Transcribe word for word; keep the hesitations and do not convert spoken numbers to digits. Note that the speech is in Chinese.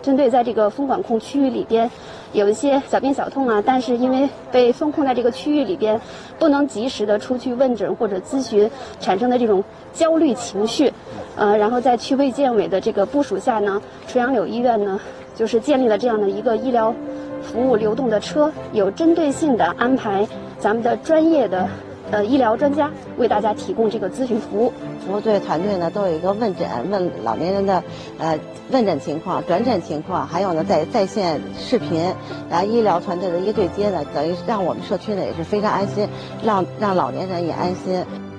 针对在这个风管控区域里边有一些小病小痛啊，但是因为被封控在这个区域里边，不能及时的出去问诊或者咨询，产生的这种焦虑情绪，呃，然后在区卫健委的这个部署下呢，垂杨柳医院呢就是建立了这样的一个医疗服务流动的车，有针对性的安排咱们的专业的呃医疗专家为大家提供这个咨询服务。 服务队团队呢都有一个问诊，问老年人的呃问诊情况、转诊情况，还有呢在在线视频，然后医疗团队的一个对接呢，等于让我们社区呢也是非常安心，让让老年人也安心。